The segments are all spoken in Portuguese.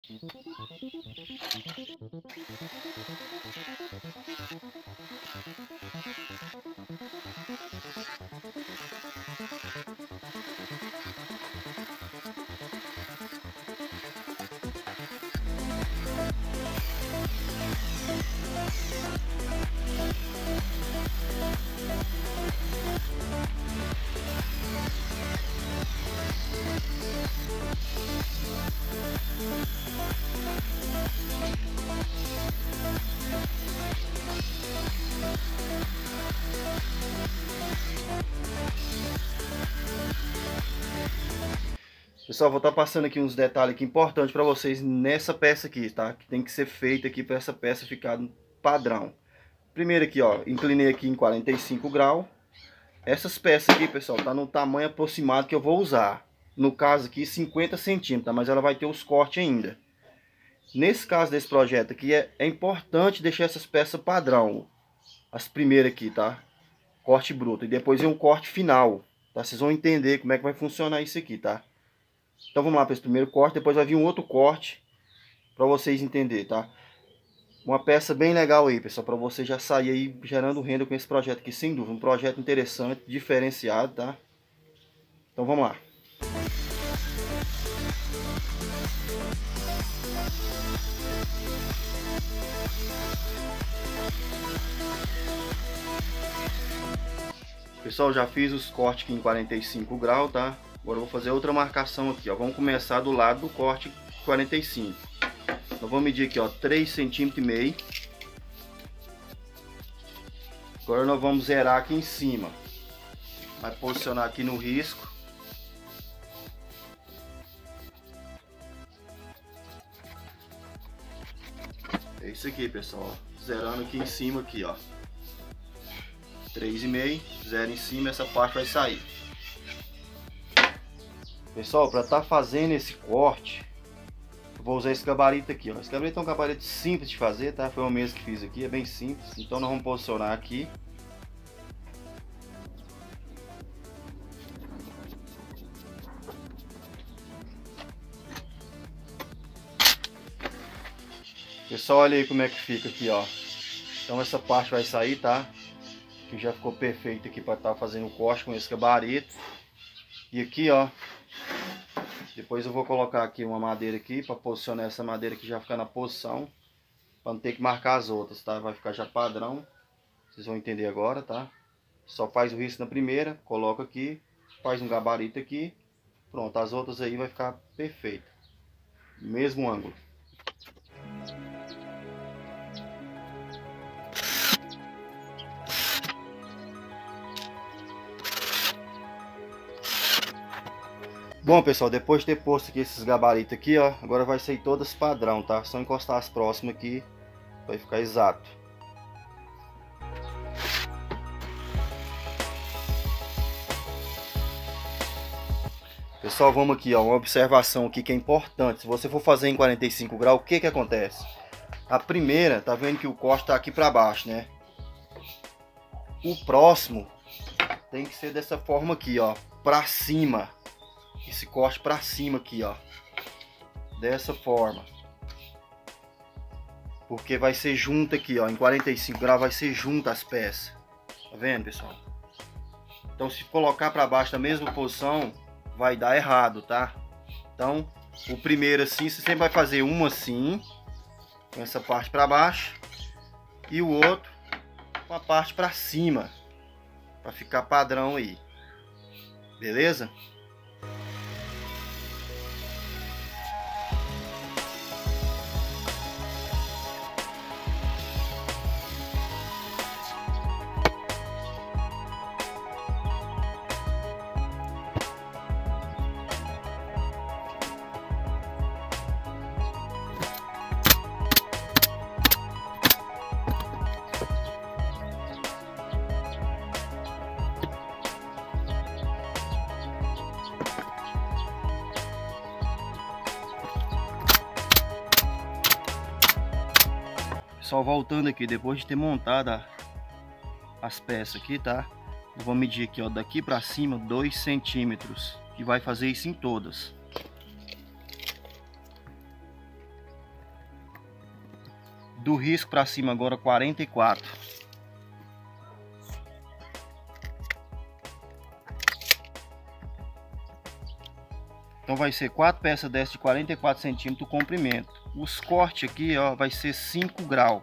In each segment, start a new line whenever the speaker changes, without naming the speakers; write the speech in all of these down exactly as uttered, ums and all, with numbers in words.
Pessoal, vou estar passando aqui uns detalhes aqui importantes para vocês nessa peça aqui, tá? Que tem que ser feita aqui para essa peça ficar padrão. Primeiro aqui, ó, inclinei aqui em quarenta e cinco graus. Essas peças aqui, pessoal, tá no tamanho aproximado que eu vou usar. No caso aqui, cinquenta centímetros, tá? Mas ela vai ter os cortes ainda. Nesse caso desse projeto aqui, é, é importante deixar essas peças padrão. As primeiras aqui, tá? Corte bruto. E depois vem um corte final, tá? Vocês vão entender como é que vai funcionar isso aqui, tá? Então vamos lá para esse primeiro corte, depois vai vir um outro corte para vocês entenderem, tá? Uma peça bem legal aí, pessoal, para você já sair aí gerando renda com esse projeto aqui, sem dúvida. Um projeto interessante, diferenciado, tá? Então vamos lá. Pessoal, já fiz os cortes aqui em quarenta e cinco graus, tá? Agora eu vou fazer outra marcação aqui, ó. Vamos começar do lado do corte quarenta e cinco. Então vou medir aqui, ó, três centímetros e meio. Agora nós vamos zerar aqui em cima. Vai posicionar aqui no risco. É isso aqui, pessoal. Zerando aqui em cima aqui, ó. três e meio, zero em cima, essa parte vai sair. Pessoal, para estar tá fazendo esse corte, eu vou usar esse gabarito aqui, ó. Esse gabarito é um gabarito simples de fazer, tá? Foi eu mesmo que fiz aqui, é bem simples. Então nós vamos posicionar aqui. Pessoal, olha aí como é que fica aqui, ó. Então essa parte vai sair, tá? Que já ficou perfeito aqui para estar tá fazendo o corte com esse gabarito. E aqui, ó, depois eu vou colocar aqui uma madeira aqui para posicionar essa madeira que já ficar na posição, para não ter que marcar as outras, tá? Vai ficar já padrão. Vocês vão entender agora, tá? Só faz o risco na primeira, coloca aqui, faz um gabarito aqui, pronto. As outras aí vai ficar perfeito, mesmo ângulo. Bom, pessoal, depois de ter posto aqui esses gabaritos aqui, ó, agora vai sair todas padrão, tá? Só encostar as próximas aqui, vai ficar exato. Pessoal, vamos aqui, ó, uma observação aqui que é importante. Se você for fazer em quarenta e cinco graus, o que que acontece? A primeira, tá vendo que o corte tá aqui para baixo, né? O próximo tem que ser dessa forma aqui, ó, para cima. Esse corte para cima aqui, ó, dessa forma, porque vai ser junto aqui, ó, em quarenta e cinco graus vai ser junto as peças, tá vendo, pessoal? Então se colocar para baixo na mesma posição vai dar errado, tá? Então o primeiro assim, você sempre vai fazer um assim, com essa parte para baixo, e o outro com a parte para cima, para ficar padrão aí, beleza? Só voltando aqui, depois de ter montado as peças aqui, tá? Eu vou medir aqui, ó, daqui pra cima dois centímetros, que vai fazer isso em todas. Do risco para cima agora quarenta e quatro. Então vai ser quatro peças dessas de quarenta e quatro centímetros o comprimento. Os cortes aqui, ó, vai ser cinco graus.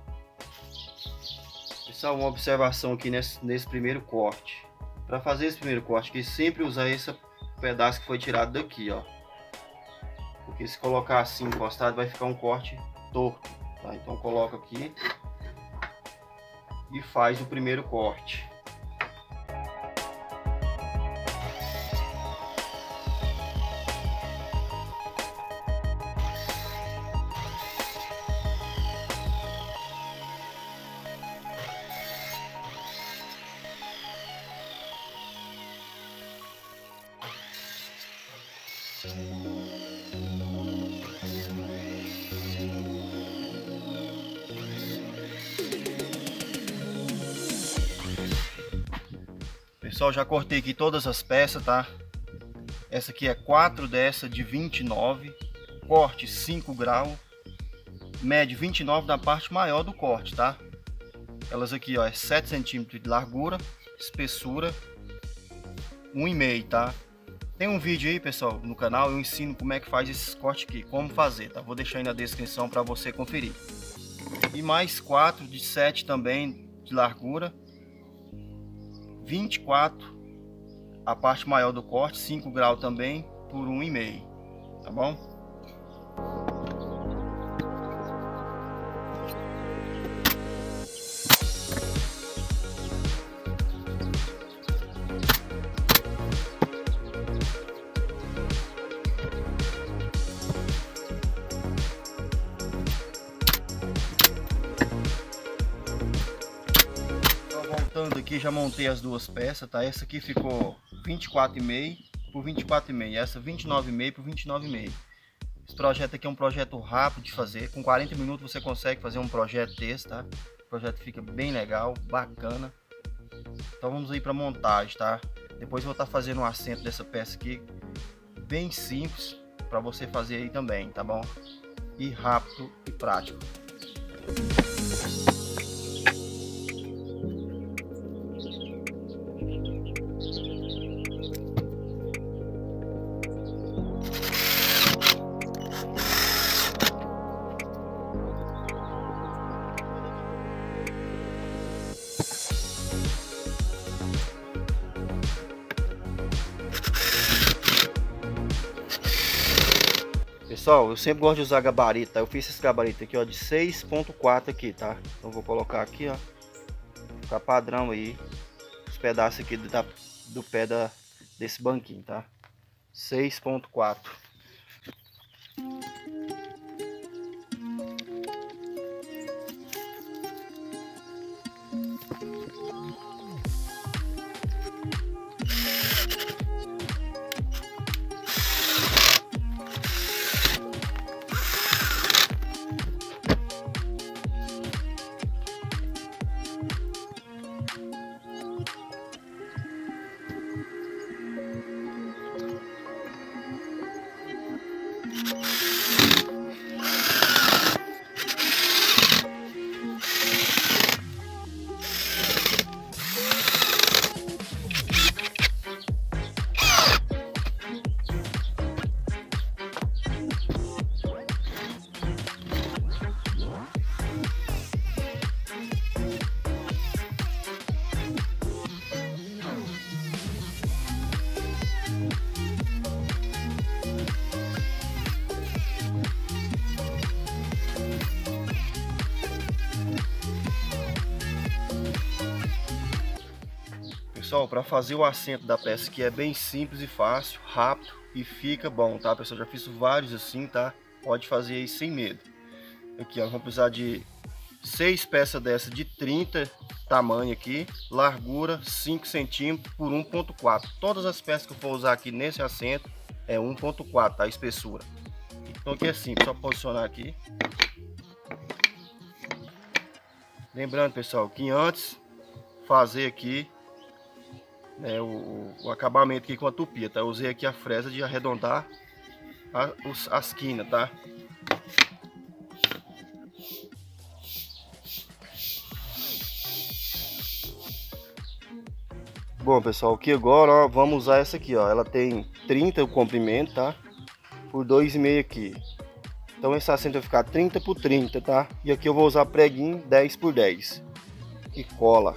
Pessoal, uma observação aqui nesse, nesse primeiro corte. Para fazer esse primeiro corte aqui, sempre usar esse pedaço que foi tirado daqui, ó. Porque se colocar assim encostado vai ficar um corte torto, tá? Então coloca aqui e faz o primeiro corte. Pessoal, já cortei aqui todas as peças, tá? Essa aqui é quatro dessa de vinte e nove, corte cinco graus, médio vinte e nove na parte maior do corte, tá? Elas aqui, ó, é sete centímetros de largura, espessura um e meio, tá? Tem um vídeo aí, pessoal, no canal, eu ensino como é que faz esses cortes aqui, como fazer, tá? Vou deixar aí na descrição para você conferir. E mais quatro de sete também de largura, vinte e quatro a parte maior do corte, cinco graus também por um e meio, tá bom? Voltando aqui, já montei as duas peças, tá? Essa aqui ficou vinte e quatro e meio por vinte e quatro e meio, essa vinte e nove e meio por vinte e nove e meio. Esse projeto aqui é um projeto rápido de fazer, com quarenta minutos você consegue fazer um projeto desse, tá? O projeto fica bem legal, bacana. Então vamos aí para montagem, tá? Depois eu vou estar fazendo um assento dessa peça aqui, bem simples, para você fazer aí também, tá bom? E rápido e prático. Pessoal, eu sempre gosto de usar gabarito, tá? Eu fiz esse gabarito aqui, ó, de seis ponto quatro aqui, tá? Então vou colocar aqui, ó, ficar padrão aí, os pedaços aqui do, da, do pé da, desse banquinho, tá? seis ponto quatro. Pessoal, para fazer o assento da peça que é bem simples e fácil, rápido e fica bom, tá? Pessoal, já fiz vários assim, tá? Pode fazer aí sem medo. Aqui, ó, vamos precisar de seis peças dessa de trinta tamanho aqui, largura cinco centímetros por um ponto quatro. Todas as peças que eu for usar aqui nesse assento é um ponto quatro, tá? A espessura. Então aqui é simples, só posicionar aqui. Lembrando, pessoal, que antes fazer aqui É, o, o acabamento aqui com a tupia, tá? Eu usei aqui a fresa de arredondar a, os, as quinas, tá? Bom, pessoal, aqui agora, ó, vamos usar essa aqui, ó. Ela tem trinta o comprimento, tá? Por dois e meio aqui. Então esse assento vai ficar trinta por trinta, tá? E aqui eu vou usar preguinho dez por dez. E cola.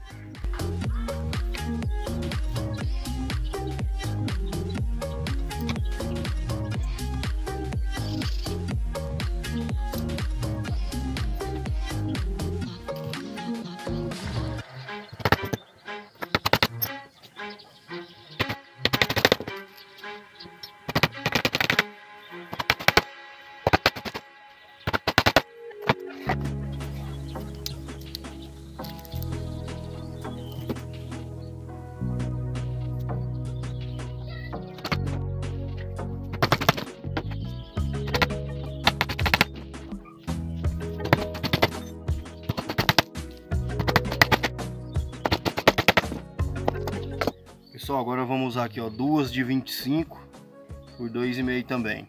Pessoal, agora vamos usar aqui, ó, duas de vinte e cinco por dois e meio também.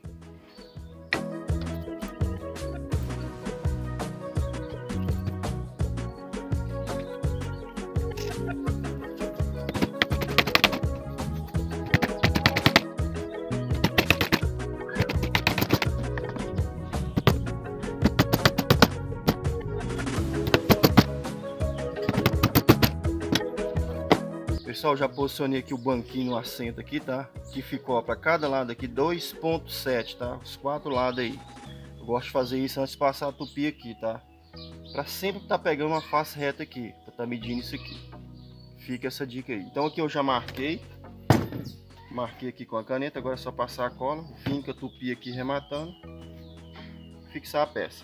Pessoal, já posicionei aqui o banquinho no assento aqui, tá? Que ficou para cada lado aqui dois ponto sete, tá? Os quatro lados aí. Eu gosto de fazer isso antes de passar a tupi aqui, tá? Para sempre estar tá pegando uma face reta aqui, para estar tá medindo isso aqui. Fica essa dica aí. Então aqui eu já marquei. Marquei aqui com a caneta, agora é só passar a cola, finca a tupi aqui rematando, fixar a peça.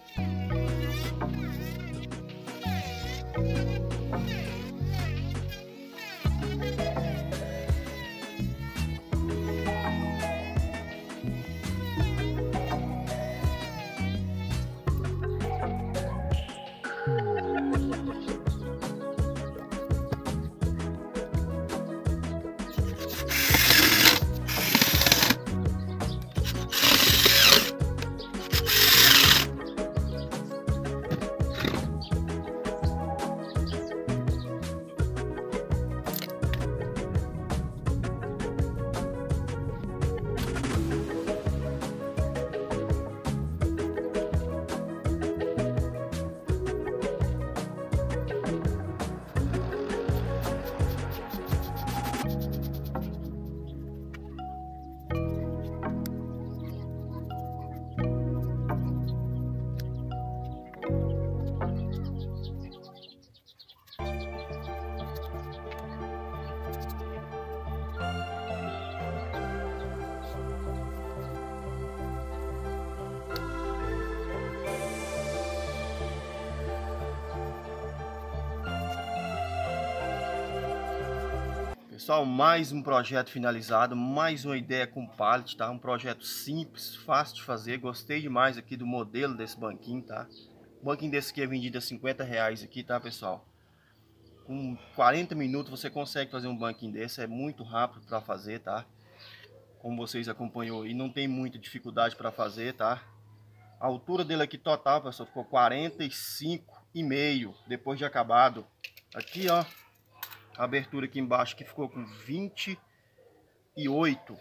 Pessoal, mais um projeto finalizado, mais uma ideia com pallet, tá? Um projeto simples, fácil de fazer. Gostei demais aqui do modelo desse banquinho, tá? O banquinho desse aqui é vendido a cinquenta reais aqui, tá, pessoal? Com quarenta minutos você consegue fazer um banquinho desse, é muito rápido para fazer, tá? Como vocês acompanhou aí, não tem muita dificuldade para fazer, tá? A altura dele aqui total, pessoal, ficou quarenta e cinco e meio depois de acabado. Aqui, ó. A abertura aqui embaixo que ficou com vinte e oito.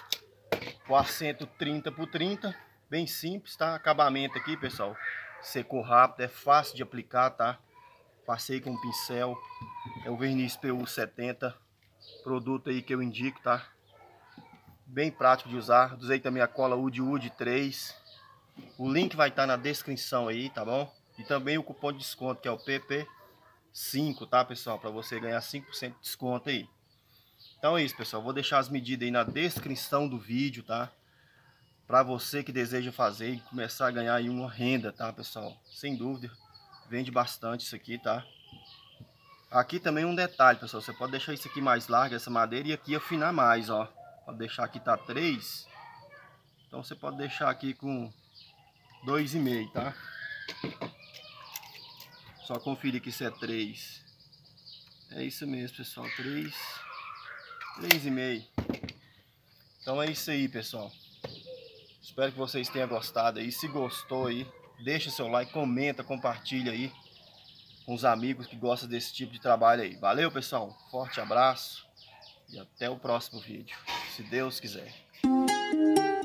O assento trinta por trinta, bem simples, tá? Acabamento aqui, pessoal, secou rápido, é fácil de aplicar, tá? Passei com um pincel, é o verniz P U setenta, produto aí que eu indico, tá? Bem prático de usar. Usei também a cola Wood Wood três. O link vai estar na descrição aí, tá bom? E também o cupom de desconto que é o P P cinco, tá, pessoal? Para você ganhar cinco por cento de desconto aí. Então é isso, pessoal. Vou deixar as medidas aí na descrição do vídeo, tá? Para você que deseja fazer e começar a ganhar aí uma renda, tá, pessoal? Sem dúvida, vende bastante isso aqui, tá? Aqui também um detalhe, pessoal. Você pode deixar isso aqui mais largo, essa madeira, e aqui afinar mais, ó. Pode deixar aqui, tá três. Então você pode deixar aqui com dois e meio, tá? Só conferir que isso é três. É isso mesmo, pessoal. três. três e meio. Então é isso aí, pessoal. Espero que vocês tenham gostado aí. Se gostou aí, deixa seu like, comenta, compartilha aí. com os amigos que gostam desse tipo de trabalho aí. Valeu, pessoal. Forte abraço e até o próximo vídeo, se Deus quiser.